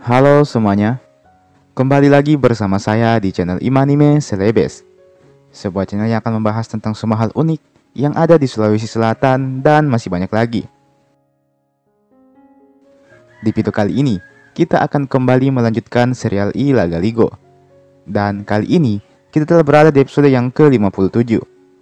Halo semuanya, kembali lagi bersama saya di channel Imanime Celebes, sebuah channel yang akan membahas tentang semua hal unik yang ada di Sulawesi Selatan dan masih banyak lagi. Di video kali ini, kita akan kembali melanjutkan serial Ilaga Ligo. Dan kali ini, kita telah berada di episode yang ke-57.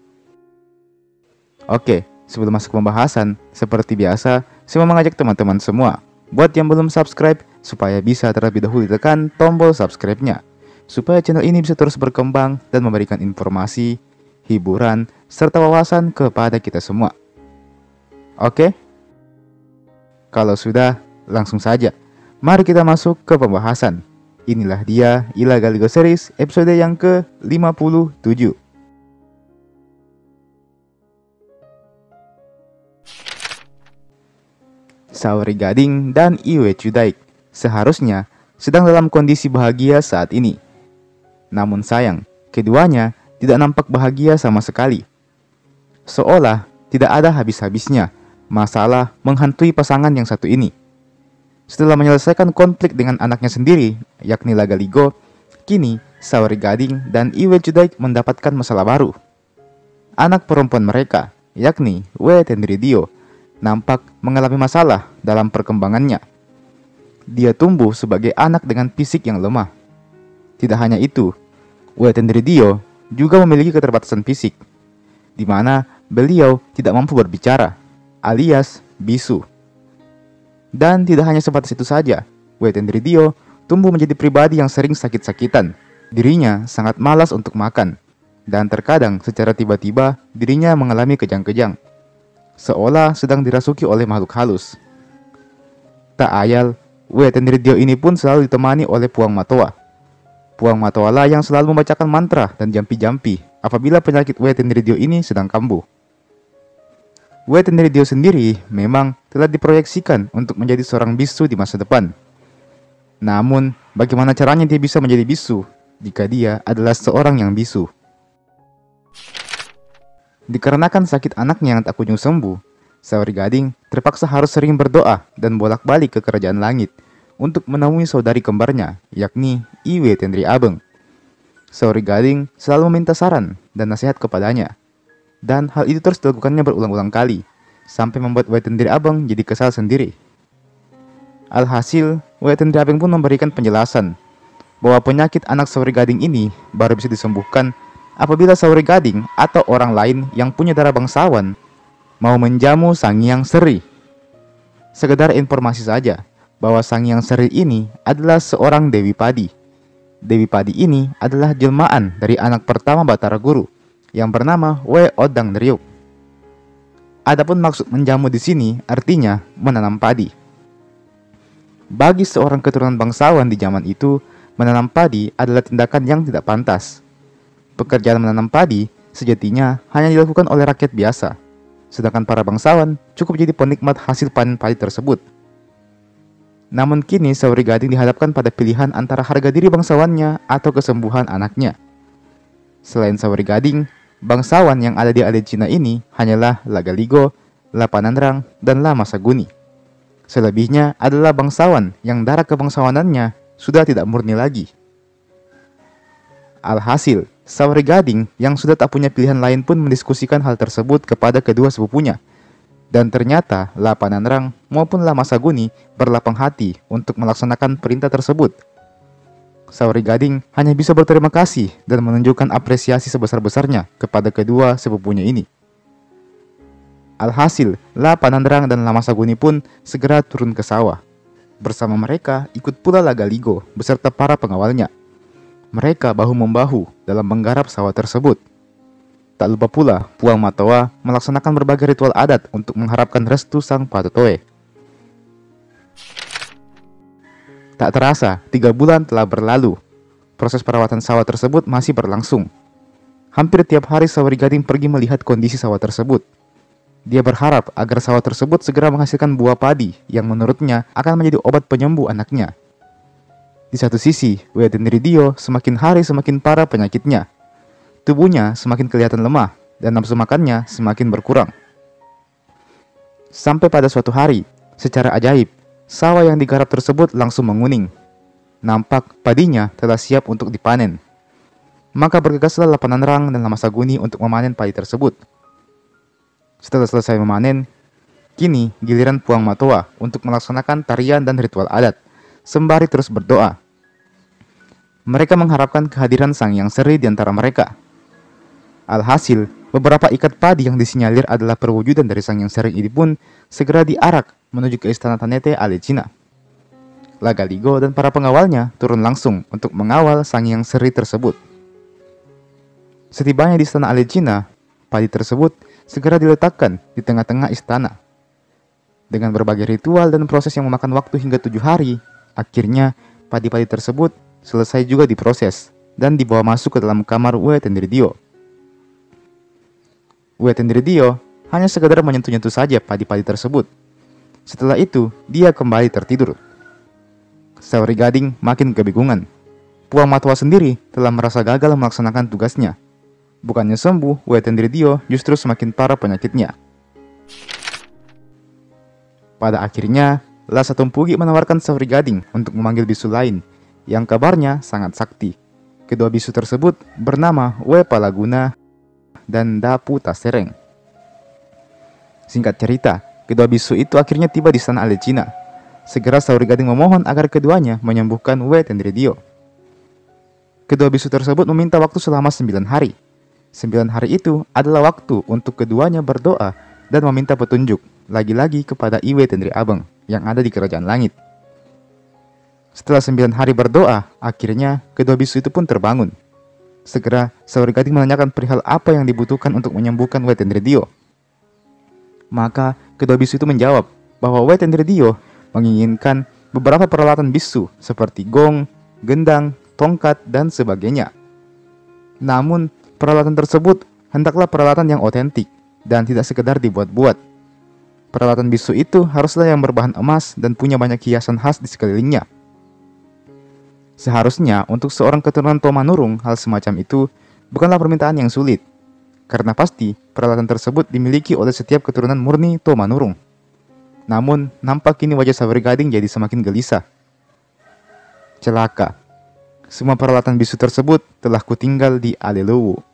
Oke, sebelum masuk pembahasan, seperti biasa, saya mau mengajak teman-teman semua buat yang belum subscribe, supaya bisa terlebih dahulu tekan tombol subscribe-nya, supaya channel ini bisa terus berkembang dan memberikan informasi, hiburan, serta wawasan kepada kita semua. Oke? Kalau sudah, langsung saja. Mari kita masuk ke pembahasan. Inilah dia Ilaga Ligo Series episode yang ke-57. Saori Gading dan Iwe Chudaik seharusnya sedang dalam kondisi bahagia saat ini. Namun sayang, keduanya tidak nampak bahagia sama sekali. Seolah tidak ada habis-habisnya masalah menghantui pasangan yang satu ini. Setelah menyelesaikan konflik dengan anaknya sendiri, yakni Laga Ligo, kini Saori Gading dan Iwe Chudaik mendapatkan masalah baru. Anak perempuan mereka, yakni Ue Tenryudio, nampak mengalami masalah dalam perkembangannya. Dia tumbuh sebagai anak dengan fisik yang lemah. Tidak hanya itu, Ue Tenryudio juga memiliki keterbatasan fisik, di mana beliau tidak mampu berbicara, alias bisu. Dan tidak hanya sebatas itu saja, Ue Tenryudio tumbuh menjadi pribadi yang sering sakit-sakitan. Dirinya sangat malas untuk makan, dan terkadang secara tiba-tiba dirinya mengalami kejang-kejang, seolah sedang dirasuki oleh makhluk halus. Tak ayal, Ue Tenryudio ini pun selalu ditemani oleh Puang Matoa. Puang Matoa lah yang selalu membacakan mantra dan jampi-jampi apabila penyakit Ue Tenryudio ini sedang kambuh. Ue Tenryudio sendiri memang telah diproyeksikan untuk menjadi seorang bisu di masa depan. Namun, bagaimana caranya dia bisa menjadi bisu jika dia adalah seorang yang bisu? Dikarenakan sakit anaknya yang tak kunjung sembuh, Saori Gading terpaksa harus sering berdoa dan bolak-balik ke kerajaan langit untuk menemui saudari kembarnya, yakni Iwe Tenri Abeng. Saori Gading selalu meminta saran dan nasihat kepadanya, dan hal itu terus dilakukannya berulang-ulang kali, sampai membuat Iwe Tenri Abeng jadi kesal sendiri. Alhasil, Iwe Tenri Abeng pun memberikan penjelasan bahwa penyakit anak Saori Gading ini baru bisa disembuhkan apabila Saori Gading atau orang lain yang punya darah bangsawan mau menjamu Sang Hyang Seri. Sekedar informasi saja bahwa Sang Hyang Seri ini adalah seorang Dewi Padi. Dewi Padi ini adalah jelmaan dari anak pertama Batara Guru yang bernama Ue Odang Dryuk. Adapun maksud menjamu di sini artinya menanam padi. Bagi seorang keturunan bangsawan di zaman itu, menanam padi adalah tindakan yang tidak pantas. Pekerjaan menanam padi sejatinya hanya dilakukan oleh rakyat biasa, sedangkan para bangsawan cukup jadi penikmat hasil panen padi tersebut. Namun kini Saori Gading dihadapkan pada pilihan antara harga diri bangsawannya atau kesembuhan anaknya. Selain Saori Gading, bangsawan yang ada di area Cina ini hanyalah Laga Ligo, Lapanandrang, dan Lama Saguni. Selebihnya adalah bangsawan yang darah kebangsawanannya sudah tidak murni lagi. Alhasil, Saori Gading yang sudah tak punya pilihan lain pun mendiskusikan hal tersebut kepada kedua sepupunya. Dan ternyata Lapanandrang maupun Lama Saguni berlapang hati untuk melaksanakan perintah tersebut. Saori Gading hanya bisa berterima kasih dan menunjukkan apresiasi sebesar-besarnya kepada kedua sepupunya ini. Alhasil, Lapanandrang dan Lama Saguni pun segera turun ke sawah. Bersama mereka ikut pula Laga Ligo beserta para pengawalnya. Mereka bahu-membahu dalam menggarap sawah tersebut. Tak lupa pula Puang Matoa melaksanakan berbagai ritual adat untuk mengharapkan restu Sang Patotoe. Tak terasa, 3 bulan telah berlalu. Proses perawatan sawah tersebut masih berlangsung. Hampir tiap hari Saori Gading pergi melihat kondisi sawah tersebut. Dia berharap agar sawah tersebut segera menghasilkan buah padi yang menurutnya akan menjadi obat penyembuh anaknya. Di satu sisi, Ue Tenryudio semakin hari semakin parah penyakitnya. Tubuhnya semakin kelihatan lemah dan nafsu makannya semakin berkurang. Sampai pada suatu hari, secara ajaib, sawah yang digarap tersebut langsung menguning nampak padinya telah siap untuk dipanen. Maka bergegaslah Lapanarang dan Lamasaguni untuk memanen padi tersebut. Setelah selesai memanen, kini giliran Puang Matoa untuk melaksanakan tarian dan ritual adat, sembari terus berdoa. Mereka mengharapkan kehadiran Sang Hyang Seri di antara mereka. Alhasil, beberapa ikat padi yang disinyalir adalah perwujudan dari Sang Hyang Seri ini pun segera diarak menuju ke istana Tanete Alecina. Lagaligo dan para pengawalnya turun langsung untuk mengawal Sang Hyang Seri tersebut. Setibanya di istana Alecina, padi tersebut segera diletakkan di tengah-tengah istana. Dengan berbagai ritual dan proses yang memakan waktu hingga 7 hari, akhirnya padi-padi tersebut selesai juga diproses dan dibawa masuk ke dalam kamar Uetendridio. Uetendridio hanya sekadar menyentuh-nyentuh saja padi-padi tersebut. Setelah itu, dia kembali tertidur. Saori Gading makin kebingungan. Puang Matoa sendiri telah merasa gagal melaksanakan tugasnya. Bukannya sembuh, Uetendridio justru semakin parah penyakitnya. Pada akhirnya, Lhasa Tumpugi menawarkan Saori Gading untuk memanggil bisu lain, yang kabarnya sangat sakti. Kedua bisu tersebut bernama We Palaguna dan Dapu Tasereng. Singkat cerita, kedua bisu itu akhirnya tiba di istana Alecina. Segera Saori Gading memohon agar keduanya menyembuhkan Uetendridio. Kedua bisu tersebut meminta waktu selama 9 hari. 9 hari itu adalah waktu untuk keduanya berdoa dan meminta petunjuk, lagi-lagi kepada Iwe Tendri Abeng yang ada di kerajaan langit. Setelah 9 hari berdoa, akhirnya kedua bisu itu pun terbangun. Segera Saori Gading menanyakan perihal apa yang dibutuhkan untuk menyembuhkan Uetendridio. Maka kedua bisu itu menjawab bahwa Uetendridio menginginkan beberapa peralatan bisu seperti gong, gendang, tongkat, dan sebagainya. Namun, peralatan tersebut hendaklah peralatan yang otentik dan tidak sekedar dibuat-buat. Peralatan bisu itu haruslah yang berbahan emas dan punya banyak hiasan khas di sekelilingnya. Seharusnya untuk seorang keturunan Tomanurung hal semacam itu bukanlah permintaan yang sulit, karena pasti peralatan tersebut dimiliki oleh setiap keturunan murni Tomanurung. Namun, nampak kini wajah Saori Gading jadi semakin gelisah. Celaka. Semua peralatan bisu tersebut telah kutinggal di Alelowo.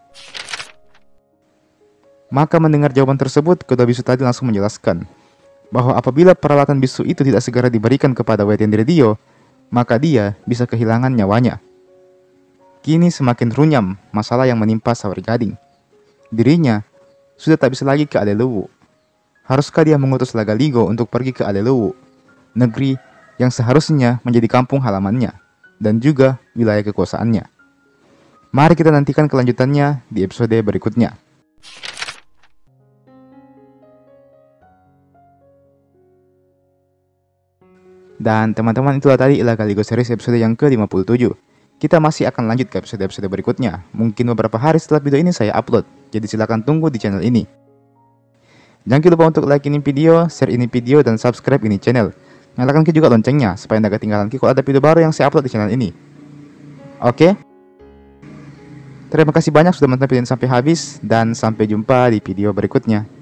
Maka mendengar jawaban tersebut, kedua bisu tadi langsung menjelaskan bahwa apabila peralatan bisu itu tidak segera diberikan kepada Uetendridio, maka dia bisa kehilangan nyawanya. Kini semakin runyam masalah yang menimpa Saori Gading. Dirinya sudah tak bisa lagi ke Alelowo. Haruskah dia mengutus Lagaligo untuk pergi ke Alelowo, negeri yang seharusnya menjadi kampung halamannya dan juga wilayah kekuasaannya? Mari kita nantikan kelanjutannya di episode berikutnya. Dan teman-teman, itulah tadi Lagaligo Series episode yang ke-57. Kita masih akan lanjut ke episode-episode berikutnya. Mungkin beberapa hari setelah video ini saya upload, jadi silahkan tunggu di channel ini. Jangan lupa untuk like ini video, share ini video, dan subscribe ini channel. Nyalakan juga loncengnya supaya tidak ketinggalan kalau ada video baru yang saya upload di channel ini. Oke? Terima kasih banyak sudah menonton video ini sampai habis, dan sampai jumpa di video berikutnya.